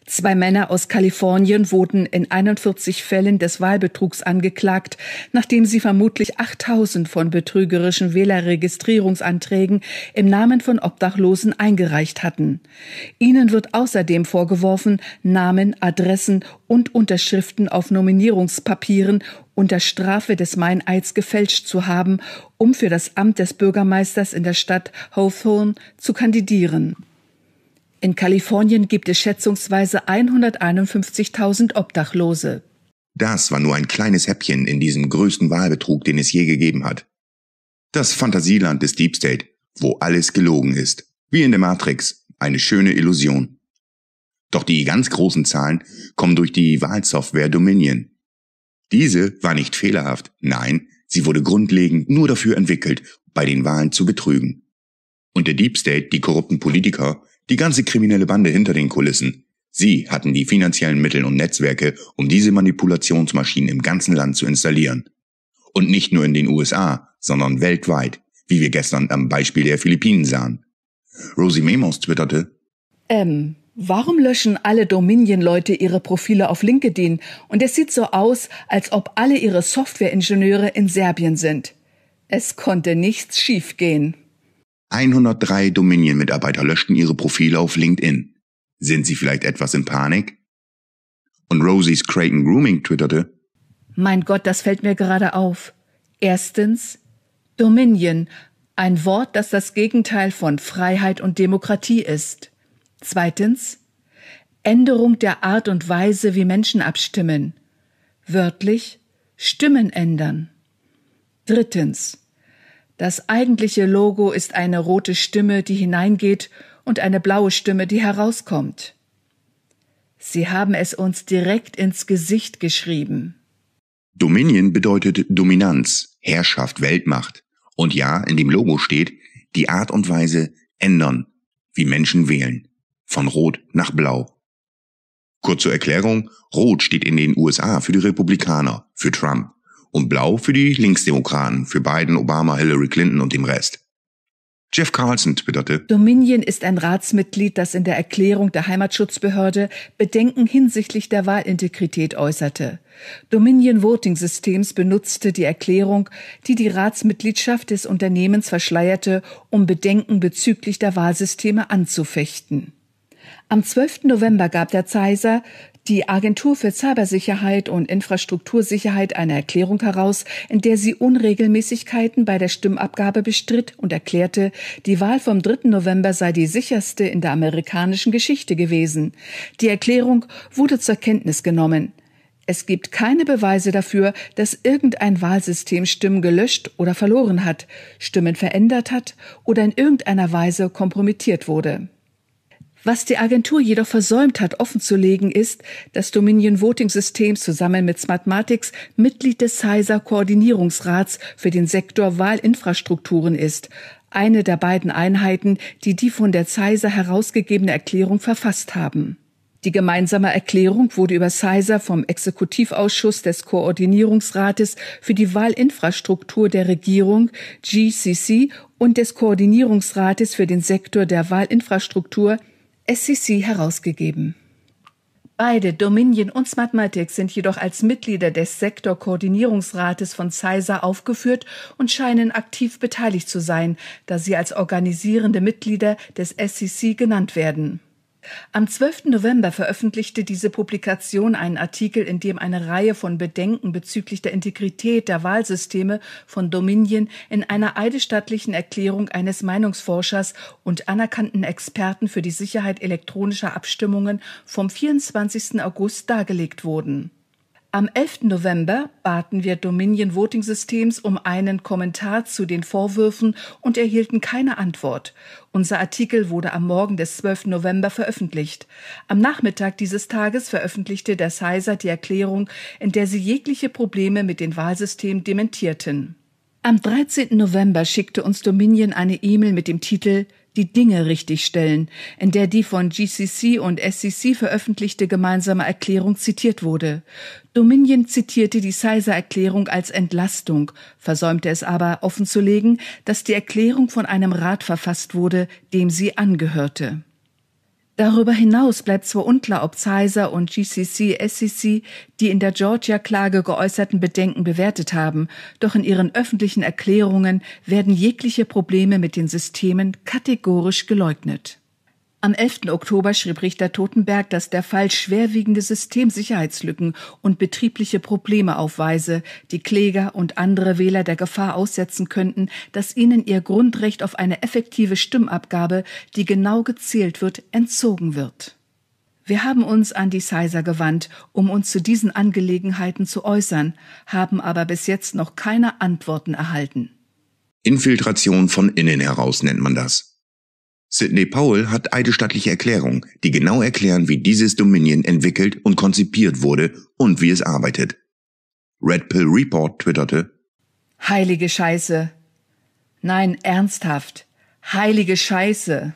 2 Männer aus Kalifornien wurden in 41 Fällen des Wahlbetrugs angeklagt, nachdem sie vermutlich 8.000 von betrügerischen Wählerregistrierungsanträgen im Namen von Obdachlosen eingereicht hatten. Ihnen wird außerdem vorgeworfen, Namen, Adressen und Unterschriften auf Nominierungspapieren unter Strafe des Meineids gefälscht zu haben, um für das Amt des Bürgermeisters in der Stadt Hawthorne zu kandidieren. In Kalifornien gibt es schätzungsweise 151.000 Obdachlose. Das war nur ein kleines Häppchen in diesem größten Wahlbetrug, den es je gegeben hat. Das Fantasieland des Deep State, wo alles gelogen ist. Wie in der Matrix, eine schöne Illusion. Doch die ganz großen Zahlen kommen durch die Wahlsoftware Dominion. Diese war nicht fehlerhaft, nein, sie wurde grundlegend nur dafür entwickelt, bei den Wahlen zu betrügen. Und der Deep State, die korrupten Politiker, die ganze kriminelle Bande hinter den Kulissen, sie hatten die finanziellen Mittel und Netzwerke, um diese Manipulationsmaschinen im ganzen Land zu installieren. Und nicht nur in den USA, sondern weltweit, wie wir gestern am Beispiel der Philippinen sahen. Rosie Memos twitterte: Warum löschen alle Dominion-Leute ihre Profile auf LinkedIn und es sieht so aus, als ob alle ihre Softwareingenieure in Serbien sind? Es konnte nichts schiefgehen. 103 Dominion-Mitarbeiter löschten ihre Profile auf LinkedIn. Sind sie vielleicht etwas in Panik? Und Rosies Creighton Grooming twitterte: Mein Gott, das fällt mir gerade auf. Erstens, Dominion, ein Wort, das das Gegenteil von Freiheit und Demokratie ist. Zweitens, Änderung der Art und Weise, wie Menschen abstimmen. Wörtlich, Stimmen ändern. Drittens, das eigentliche Logo ist eine rote Stimme, die hineingeht, und eine blaue Stimme, die herauskommt. Sie haben es uns direkt ins Gesicht geschrieben. Dominion bedeutet Dominanz, Herrschaft, Weltmacht. Und ja, in dem Logo steht, die Art und Weise ändern, wie Menschen wählen. Von Rot nach Blau. Kurz zur Erklärung, Rot steht in den USA für die Republikaner, für Trump. Und Blau für die Linksdemokraten, für Biden, Obama, Hillary Clinton und dem Rest. Jeff Carlson twitterte: Dominion ist ein Ratsmitglied, das in der Erklärung der Heimatschutzbehörde Bedenken hinsichtlich der Wahlintegrität äußerte. Dominion Voting Systems benutzte die Erklärung, die die Ratsmitgliedschaft des Unternehmens verschleierte, um Bedenken bezüglich der Wahlsysteme anzufechten. Am 12. November gab der CISA, die Agentur für Cybersicherheit und Infrastruktursicherheit, eine Erklärung heraus, in der sie Unregelmäßigkeiten bei der Stimmabgabe bestritt und erklärte, die Wahl vom 3. November sei die sicherste in der amerikanischen Geschichte gewesen. Die Erklärung wurde zur Kenntnis genommen. Es gibt keine Beweise dafür, dass irgendein Wahlsystem Stimmen gelöscht oder verloren hat, Stimmen verändert hat oder in irgendeiner Weise kompromittiert wurde. Was die Agentur jedoch versäumt hat, offenzulegen, ist, dass Dominion Voting Systems zusammen mit Smartmatics Mitglied des CISA-Koordinierungsrats für den Sektor Wahlinfrastrukturen ist, eine der beiden Einheiten, die von der CISA herausgegebene Erklärung verfasst haben. Die gemeinsame Erklärung wurde über CISA vom Exekutivausschuss des Koordinierungsrates für die Wahlinfrastruktur der Regierung GCC und des Koordinierungsrates für den Sektor der Wahlinfrastruktur SCC herausgegeben. Beide, Dominion und Smartmatics, sind jedoch als Mitglieder des Sektorkoordinierungsrates von CISA aufgeführt und scheinen aktiv beteiligt zu sein, da sie als organisierende Mitglieder des SCC genannt werden. Am 12. November veröffentlichte diese Publikation einen Artikel, in dem eine Reihe von Bedenken bezüglich der Integrität der Wahlsysteme von Dominion in einer eidesstattlichen Erklärung eines Meinungsforschers und anerkannten Experten für die Sicherheit elektronischer Abstimmungen vom 24. August dargelegt wurden. Am 11. November baten wir Dominion Voting Systems um einen Kommentar zu den Vorwürfen und erhielten keine Antwort. Unser Artikel wurde am Morgen des 12. November veröffentlicht. Am Nachmittag dieses Tages veröffentlichte der CISA die Erklärung, in der sie jegliche Probleme mit den Wahlsystemen dementierten. Am 13. November schickte uns Dominion eine E-Mail mit dem Titel »Die Dinge richtigstellen«, in der die von GCC und SCC veröffentlichte gemeinsame Erklärung zitiert wurde. Dominion zitierte die CISA-Erklärung als Entlastung, versäumte es aber offenzulegen, dass die Erklärung von einem Rat verfasst wurde, dem sie angehörte. Darüber hinaus bleibt zwar unklar, ob Pfizer und GCC/SEC die in der Georgia-Klage geäußerten Bedenken bewertet haben, doch in ihren öffentlichen Erklärungen werden jegliche Probleme mit den Systemen kategorisch geleugnet. Am 11. Oktober schrieb Richter Totenberg, dass der Fall schwerwiegende Systemsicherheitslücken und betriebliche Probleme aufweise, die Kläger und andere Wähler der Gefahr aussetzen könnten, dass ihnen ihr Grundrecht auf eine effektive Stimmabgabe, die genau gezählt wird, entzogen wird. Wir haben uns an die CISA gewandt, um uns zu diesen Angelegenheiten zu äußern, haben aber bis jetzt noch keine Antworten erhalten. Infiltration von innen heraus nennt man das. Sidney Powell hat eidesstattliche Erklärungen, die genau erklären, wie dieses Dominion entwickelt und konzipiert wurde und wie es arbeitet. Red Pill Report twitterte: Heilige Scheiße. Nein, ernsthaft. Heilige Scheiße.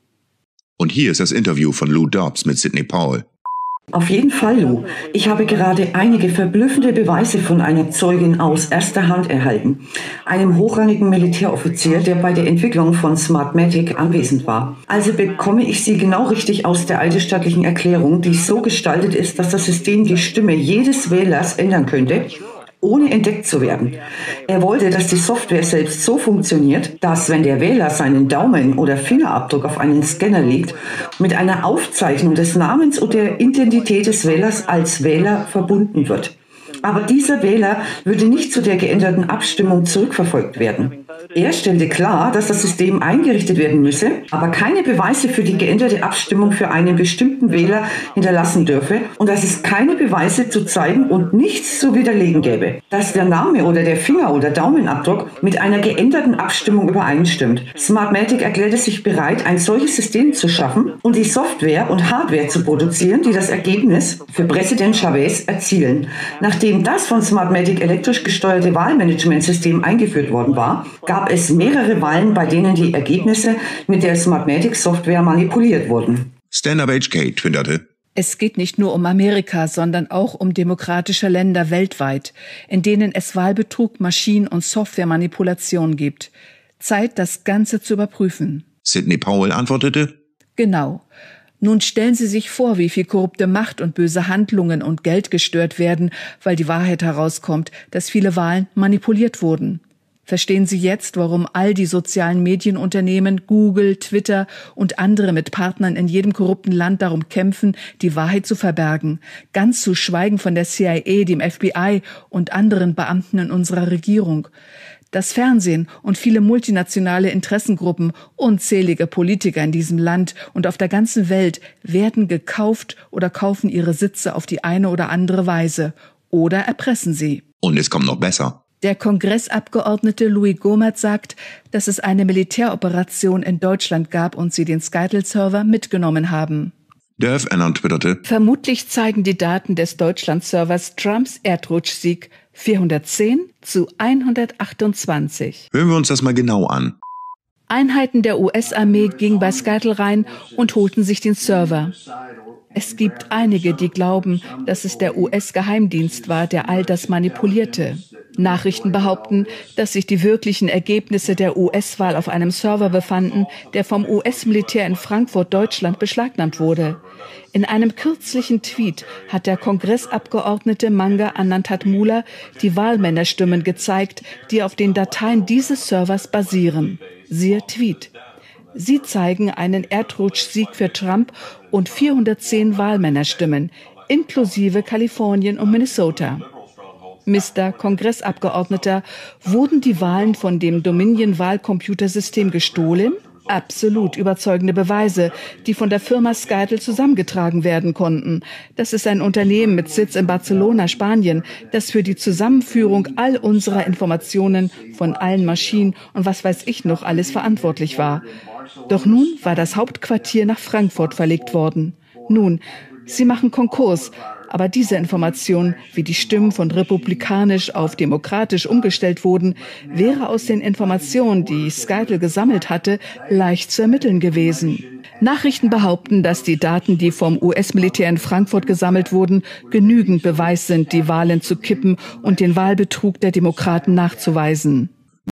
Und hier ist das Interview von Lou Dobbs mit Sidney Powell. Auf jeden Fall, Lou. Ich habe gerade einige verblüffende Beweise von einer Zeugin aus erster Hand erhalten. Einem hochrangigen Militäroffizier, der bei der Entwicklung von Smartmatic anwesend war. Also bekomme ich sie genau richtig aus der eidesstattlichen Erklärung, die so gestaltet ist, dass das System die Stimme jedes Wählers ändern könnte, ohne entdeckt zu werden. Er wollte, dass die Software selbst so funktioniert, dass, wenn der Wähler seinen Daumen oder Fingerabdruck auf einen Scanner legt, mit einer Aufzeichnung des Namens und der Identität des Wählers als Wähler verbunden wird. Aber dieser Wähler würde nicht zu der geänderten Abstimmung zurückverfolgt werden. Er stellte klar, dass das System eingerichtet werden müsse, aber keine Beweise für die geänderte Abstimmung für einen bestimmten Wähler hinterlassen dürfe und dass es keine Beweise zu zeigen und nichts zu widerlegen gäbe, dass der Name oder der Finger- oder Daumenabdruck mit einer geänderten Abstimmung übereinstimmt. Smartmatic erklärte sich bereit, ein solches System zu schaffen und die Software und Hardware zu produzieren, die das Ergebnis für Präsident Chavez erzielen. Nachdem das von Smartmatic elektrisch gesteuerte Wahlmanagementsystem eingeführt worden war, gab es mehrere Wahlen, bei denen die Ergebnisse mit der Smartmatic-Software manipuliert wurden. Stand Up HK twitterte: Es geht nicht nur um Amerika, sondern auch um demokratische Länder weltweit, in denen es Wahlbetrug, Maschinen- und Softwaremanipulation gibt. Zeit, das Ganze zu überprüfen. Sidney Powell antwortete: Genau. Nun stellen Sie sich vor, wie viel korrupte Macht und böse Handlungen und Geld gestört werden, weil die Wahrheit herauskommt, dass viele Wahlen manipuliert wurden. Verstehen Sie jetzt, warum all die sozialen Medienunternehmen, Google, Twitter und andere mit Partnern in jedem korrupten Land darum kämpfen, die Wahrheit zu verbergen, ganz zu schweigen von der CIA, dem FBI und anderen Beamten in unserer Regierung. Das Fernsehen und viele multinationale Interessengruppen, unzählige Politiker in diesem Land und auf der ganzen Welt werden gekauft oder kaufen ihre Sitze auf die eine oder andere Weise oder erpressen sie. Und es kommt noch besser. Der Kongressabgeordnete Louis Gohmert sagt, dass es eine Militäroperation in Deutschland gab und sie den Skytel-Server mitgenommen haben. Derf Annan twitterte: Vermutlich zeigen die Daten des Deutschland-Servers Trumps Erdrutschsieg 410:128. Hören wir uns das mal genau an. Einheiten der US-Armee gingen bei Skytel rein und holten sich den Server. Es gibt einige, die glauben, dass es der US-Geheimdienst war, der all das manipulierte. Nachrichten behaupten, dass sich die wirklichen Ergebnisse der US-Wahl auf einem Server befanden, der vom US-Militär in Frankfurt, Deutschland, beschlagnahmt wurde. In einem kürzlichen Tweet hat der Kongressabgeordnete Manga Anantatmula die Wahlmännerstimmen gezeigt, die auf den Dateien dieses Servers basieren. Siehe Tweet. Sie zeigen einen Erdrutschsieg für Trump und 410 Wahlmännerstimmen, inklusive Kalifornien und Minnesota. Mr. Kongressabgeordneter, wurden die Wahlen von dem Dominion-Wahlcomputersystem gestohlen? Absolut überzeugende Beweise, die von der Firma Skytel zusammengetragen werden konnten. Das ist ein Unternehmen mit Sitz in Barcelona, Spanien, das für die Zusammenführung all unserer Informationen von allen Maschinen und was weiß ich noch alles verantwortlich war. Doch nun war das Hauptquartier nach Frankfurt verlegt worden. Nun, sie machen Konkurs, aber diese Information, wie die Stimmen von republikanisch auf demokratisch umgestellt wurden, wäre aus den Informationen, die Skytel gesammelt hatte, leicht zu ermitteln gewesen. Nachrichten behaupten, dass die Daten, die vom US-Militär in Frankfurt gesammelt wurden, genügend Beweis sind, die Wahlen zu kippen und den Wahlbetrug der Demokraten nachzuweisen.